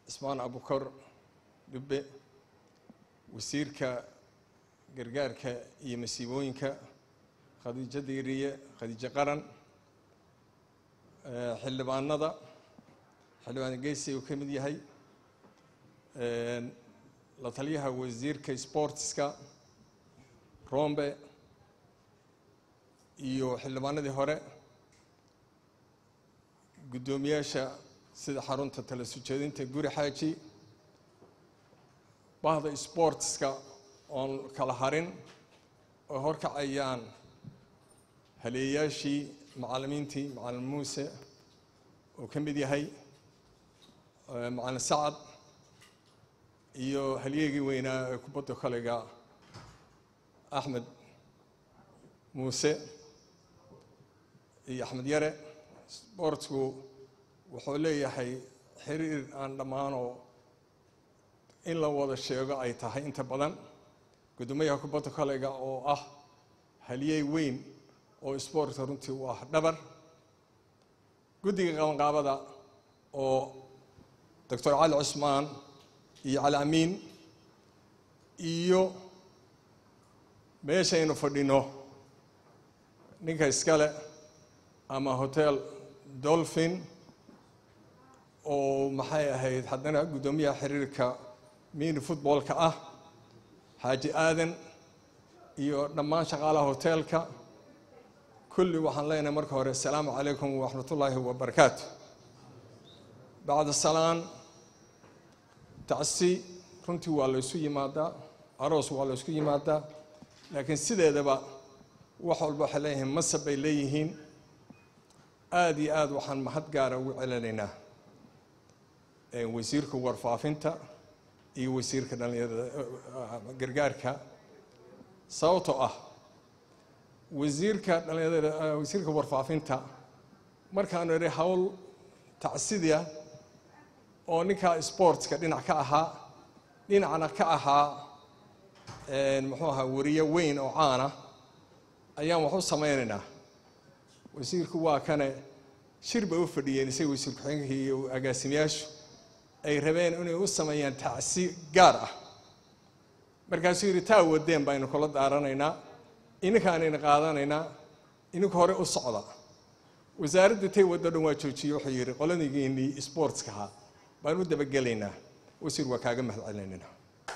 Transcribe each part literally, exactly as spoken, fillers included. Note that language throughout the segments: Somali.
ismaan abukar dubbe wasiirka gargaarka iyo masiibooyinka khadiija diiriye khadiija qaran xildhibaanada xildhibaan geesi uu ka mid yahay la taliyaha wasiirka sportska rombe iyo xildhibaanadii hore gudoomiyaasha sida xarunta tala soo jeedinta guri xaaji bahda sportska oo kala harin oo horkacayaan haleeyaashii macallimiintii macallin muuse oo ka mid yahay macallin sacad iyo halyeegii weynaa ee kubadda kolayga axmed muuse iyo axmed yare sportsku wuxuu leeyahay xiriir aan dhammaanoo in la wada sheego ay tahay inta badan gudoomiyaha kubadda kolayga oo ah halyeey weyn oo sportka runtii u ah dhabar guddiga qabanqaabada oo doctor cali cusmaan iyo cali amiin iyo meeshaynu fadhino ninka iskale ama hotel dolphin oo maxay ahayd haddana guddoomiyaha xiriirka mini footballka ah xaaji aadan iyo dhammaan shaqaalaha hotelka kulli waxaan leenahay marka hore assalaamu calaykum waraxmatullaahi wabarakaatu bacda salaan tacsi runtii waa la isu yimaadaa aroos waa la isku yimaadaa laakiin sideedaba wax walba waxay leeyihiin masab bay leeyihiin aada iyo aada waxaan mahad gaara ugu celinaynaa wasiirka warfaafinta iyo wasiirka dhalinyarada gargaarka sababtoo ah wasiirka dhalinyarada wasiirka warfaafinta markaanu idhi hawl tacsidia oo ninka sportska dhinac ka ahaa dhinacna ka ahaa muxuu ahaa wariye weyn oo caana ayaan wax u samaynaynaa wasiirku waa kane shir bay u fadhiyeen isaga wasiir ku-xigeenka iyo agaasimayaashu ay rabeen inay u sameeyaan tacsi gaar ah markaasuu yidhi taa wadeen baynu kula daaranaynaa ininkaanayna qaadanaynaa ininka hore u socda wasaaradda tay waddo dhan waa joojiyey wuxuu yidhi qoladigiinii sportska ahaa baan u dabagelaynaa wasiir waa kaaga mahad celinaynaa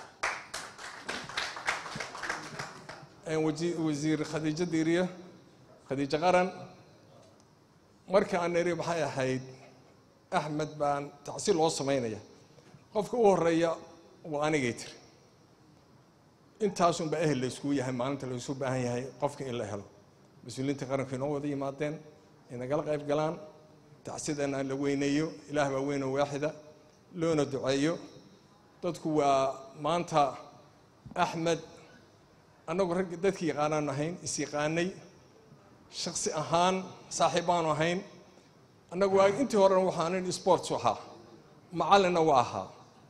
wasiir khadiija diiriye khadiija qaran marka aan niri maxay ahayd axmed baan tacsi loo samaynaya qofka u horeeya waa anigay tiri intaasunba ehel la iskugu yahay maalinta la isu baahan yahay qofka in la helo mas-uuliyiinta qaranka inoo wada yimaadeen inagala qayb galaan tacsidana la weyneeyo ilaah baa weyn oo waaxida loona duceeyo dadku waa maanta axmed annagu rag dadkii yaqaanaan ahayn is yaqaanay shaksi ahaan saaxiib baanu ahayn annagu waa intii horena waxaanin sports ahaa macallinna waa ahaa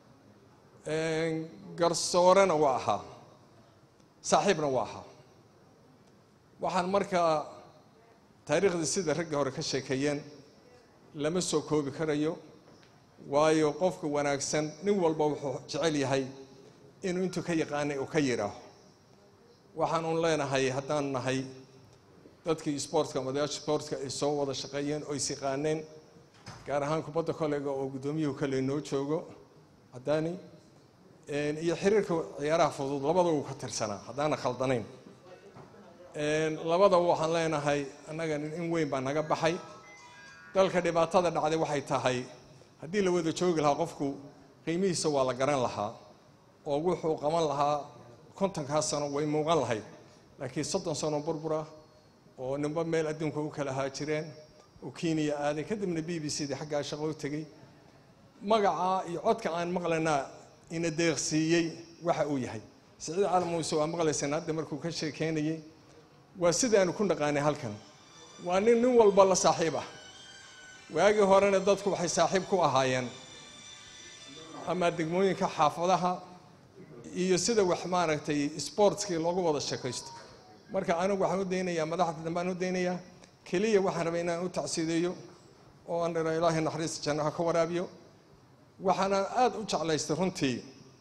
garsoorena waa ahaa saaxiibna waa ahaa waxaan markaa taariikhdii sida ragga hore ka sheekeeyeen lama soo koobi karayo waayo qofka wanaagsan nin walba wuxuu jecel yahay inuu intuu ka yaqaanay uu ka yidhaaho waxaan un leenahay haddaan nahay dadkii sportka madayaasha sportka ay soo wada shaqeeyeen oo is yaqaaneen gaar ahaan kubadda kolayga oo guddoomiyuhu kale noo joogo caddaani iyo xiriirka ciyaaraha fudud labadaba uu ka tirsanaa haddaana khaldanayn labadaba waxaan leenahay annaga in weyn baa naga baxay dalka dhibaatada dhacday waxay tahay haddii la wada joogi lahaa qofku qiimihiisa waa la garan lahaa oo wuxuu qaban lahaa kontonkaas sano way muuqan lahayd laakiin soddon sano burbura oo ninba meel adduunka u kala haajireen oo kenya aaday kadibna b b c da xaggaa shaqo u tegey magacaa iyo codka aan maqlanaa ina deeqsiiyey waxa uu yahay siciid cali muuse waa maqlayseen hadda markuu ka sheekeynayey waa sidaanu ku naqaanay halkan waa nin nin walba la saaxiib ah waagii horena dadku waxay saaxiib ku ahaayeen ama degmooyinka xaafadaha iyo sida wax maaragtay sportskii loogu wada sheekaysto marka anigu waxaan u daynayaa madaxda dambe aan u daynayaa keliya waxaan rabay inaan u tacsiideeyo oo aan dhiro ilaahay naxariista jannaha ka waraabiyo waxaana aad u jeclaystay runtii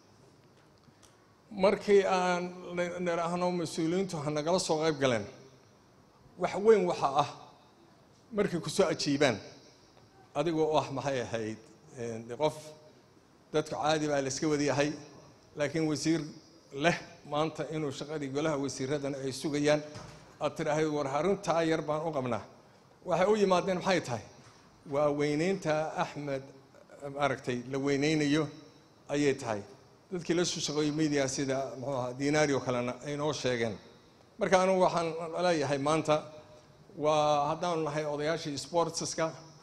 markii aan niraahno mas-uuliyiintu ha nagala soo qayb galeen wax weyn waxa ah markay ku soo ajiibaan adigoo ah maxay ahayd qof dadku caadi baa la iska wadayahay laakiin wasiir leh maanta inuu shaqadii golaha wasiiradana ay sugayaan aad tidhaahdo war arrintaa yar baan u qabnaa waxay u yimaadeen maxay tahay waa weynaynta axmed aragtay la weynaynayo ayay tahay dadkii la soo shaqeeyay media sida muxuu ahaa diinario kalena ay noo sheegeen marka anigu waxaan leeyahay maanta waa haddaan nahay odayaashii sportska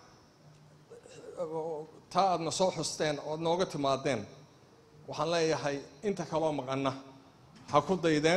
taa aadna soo xusteen ood nooga timaadeen waxaan leeyahay inta kaloo maqana ha ku daydeen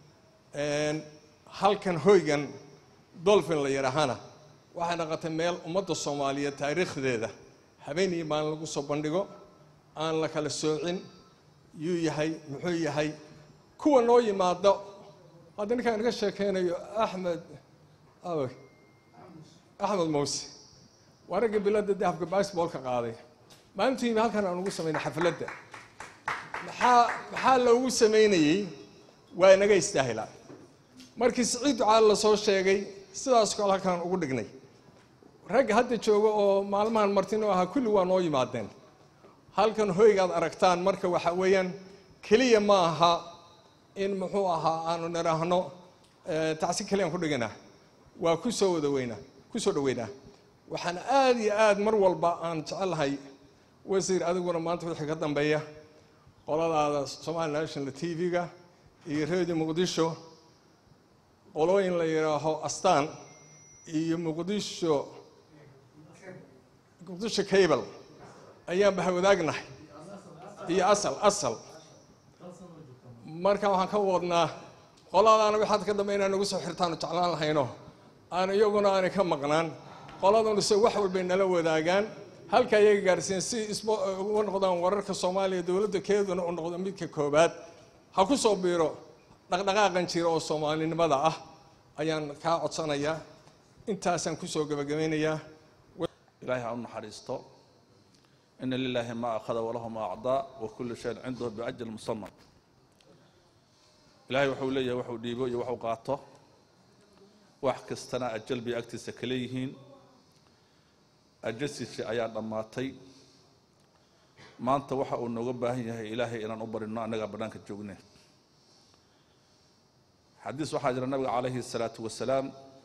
halkan hoygan dolphin la yidhaahana waxay noqotay meel ummadda soomaaliyeed taariikhdeeda habeen iyo maalin lagu soo bandhigo aan la kala soocin yuu yahay muxuu yahay kuwa noo yimaado hadda ninkaan inaga sheekeynayo axmed awe axmed muuse waa ragga biladda dahabka basketballka qaaday maalintiiba halkan aan ugu samaynay xafladda maxaa maxaa loogu samaynayey waa inaga istaahilaa markii siciid ducaal la soo sheegay sidaas kale halkaan ugu dhignay ragga hadda jooga oo maalmahan martino ahaa kulli waa noo yimaadeen halkan hoygaad aragtaan marka waxa weeyaan keliya ma aha in muxuu ahaa aanu niraahno tacsi keliyaan ku dhiganaa waa ku soo wada weynaa ku soo dhaweynaa waxaan aad iyo aad mar walba aan jecelahay wasiir adiguna maanta wixii ka dambeeya qoladaada Somali National T V-ga iyo Radio Muqdisho qolooyin la yiraaho astaan iyo Muqdisho Muqdisho Cable ayaan bahay wadaagnahay iyo asal asal marka waxaan ka wadnaa qoladaana waxaad ka dambeynaa nagu soo xirtaan jeclaan lahayno aan iyaguna aan ka maqnaan qoladuna si wax walba nala wadaagaan halka ayaga gaarsiin si ugu noqdaan wararka Soomaaliya dawladda keeduna u noqdo midka koobaad ha ku soo biiro dhaqdhaqaaqan jira oo Soomaalinimada ah ayaan ka codsanayaa intaasan ku soo gabagabeynayaa ilaahay ha u naxariisto inna lillahi ma akhadha wa lahu ma a'daa wa kullu shay'in 'indahu bi'ajal musamma ilaahay wuxuu leeyahay wuxuu dhiibo iyo wuxuu qaato wax kastana ajal bi agtiisa kale yihiin ajasiisi ayaa dhamaatay maanta waxa uu nooga baahan yahay ilaahay inaan u barino anaga banaanka joognay xadiis waxa jira nabiga calayhi salaatu wasalaam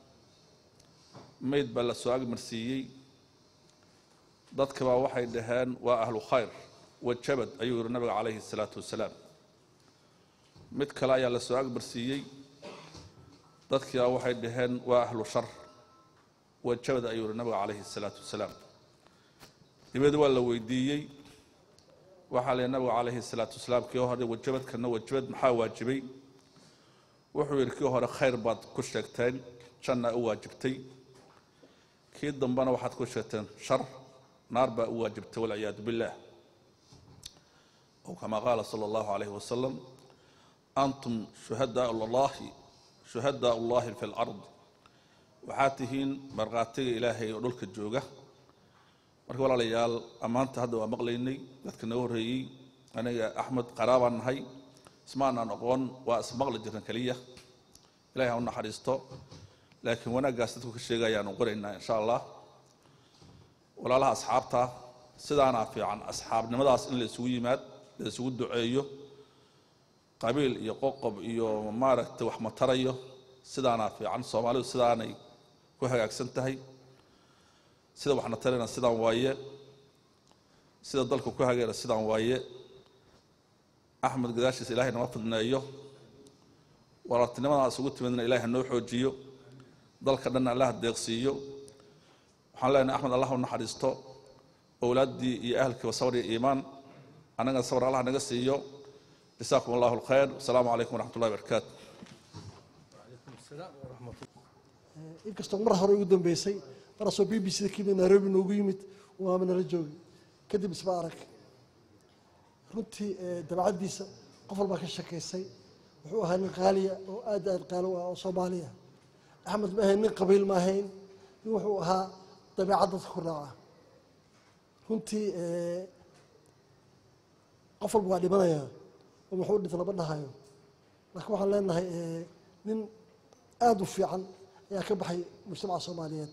meed baa la soo agmarsiiyey dadka baa waxay dhaheen waa ahlu khayr wajabad ayuu yiri nabiga calayhi salaatu wasalaam mid kale ayaa la soo agmarsiiyey dadkii waxay dhaheen waa ahlu shar wajabad ayuu yiri nabiga calayhi salaatu wasalaam dibadda waa la weydiiyey waxa la nabiga calayhi salaatu wasalaam kii hore wajabad kana wajabad maxaa waajibay wuxuu yiri kii hore khayr baad ku sheegteen janna u waajibtay kii dambana waxaad ku sheegteen shar naar baa u waajibtay wal iyad billah oo kama qaala sallallahu alayhi wasallam antum shuhadaa allahi shuhadaa allahi fil ard waxaatihiin marqaatiga ilaahay oo dhulka jooga marka walaalayaal amaanta hadda waa maqlaynay dadka noo horeeyay aniga axmed qaraabaan nahay ismaana noqon waa ismaqli jiran kaliya ilaahay ha u naxariisto laakiin wanaagaas dadku ka sheegayaan u qoraynaa insha Allah walaalaha asxaabta sidaana fiican asxaabnimadaas in la isugu yimaad la isugu duceeyo qabiil iyo qoqob iyo maaragtay wax matarayo sidaana fiican Soomaalidu sidaanay ku hagaagsan tahay sida waxna tarina sidaan waaye sida dalku ku hagaagay sidaan waaye axmed gadaashiis ilaahay nama fadneeyo walaatnimadaas ugu timaadna ilaahay noo xoojiyo dalka dhan Allah deeqsiyo waxaan leenahay axmed Allah u naxariisto awlaadii iyo ahlkii sabr iyo iimaan anaga sabr Allah naga siiyo جزاكم الله الخير والسلام عليكم ورحمة الله وبركاته. وعليكم السلام ورحمة الله. إنكستو مرة هروي قدام بيسي مرة سو بي بي سي كي من نيروبي نوقيمت ومن الرجوي كدب سبارك runtii dabacadiisa qof walba ka shakeysay wuxuu ahaa nin qaaliya oo aad aad qaali u ah oo Soomaaliya Axmed ma ahayn nin qabiil ma ahayn wuxuu ahaa dabeecad dadka ku raaca runtii qof walba waa dhimanayaa oo muxuu dhinta lama dhahayo laakiin waxaan leenahay nin aada u fiican ayaa ka baxay mujtamaca soomaaliyeed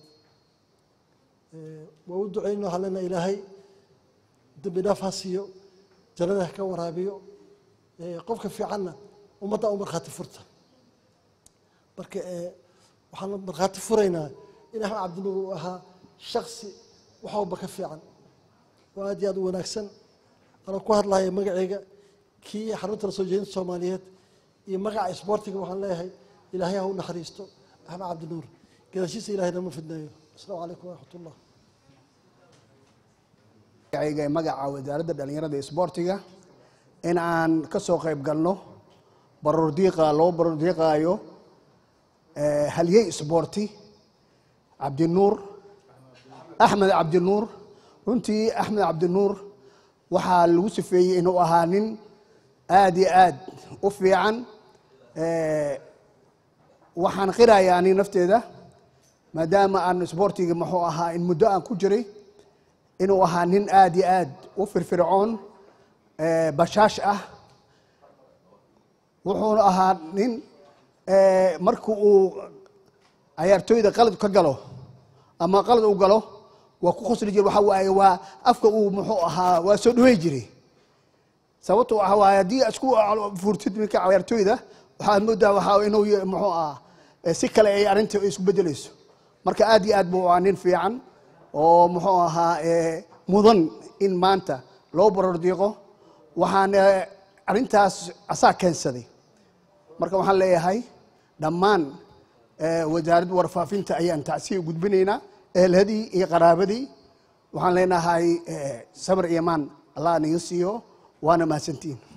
waa u duceyno waxaan leenahay ilaahay dambi dhaaf ha siiyo jannada ha ka waraabiyo qofka fiicanna ummadda u markhaati furta marka waxaan markhaati furaynaa in axmed cabdinuur uu ahaa shaksi wax walba ka fiican oo aad iyo aad u wanaagsan anaa ku hadlahaya magacayga kii xarunta la soo jeedinta soomaaliyeed iyo magaca isboortiga waxaan leeyahay ilaahay ha u naxariisto axmed cabdinuur gadaashiisa ilahay nama fidnayo asalaamu calaykum waraxmat ullah magacayga magaca wasaaradda dhalinyarada isboortiga in aan ka soo qayb galno baroor diiqa loo baroor diiqaayo halyey isboorti cabdinuur axmed cabdinuur runtii axmed cabdinuur waxaa lagu sifeeyey inuu ahaa nin aad iyo aad u fiican waxaan qirayaa ani nafteeda maadaama aan isboortiga muxuu ahaa in muddo aan ku jiray inuu ahaa nin aad iyo aad u firfircoon bashaash ah wuxuuna ahaa nin marka uu ciyaartooyda qalad ka galo ama qalad uu galo waa ku khosli jiray waxa waaye waa afka uu muxuu ahaa waa soo dhaweey jiray sababtoo waxa waaye haddii isku furtid minka ciyaartooyda waxaad moodaa waxa inuu muxuu ahaa si kale ay arrinta isku bedelayso marka aad iyo aad buu ahaa nin fiican oo muxuu ahaa mudan in maanta loo baroor diiqo waxaan arrintaas asaa keensaday marka waxaan leeyahay dhammaan wasaaradda warfaafinta ayaan tacsiya gudbinaynaa ehelhadii iyo qaraabadii waxaan leenahay sabir iyo imaan allah naga siiyo waana mahadsantiin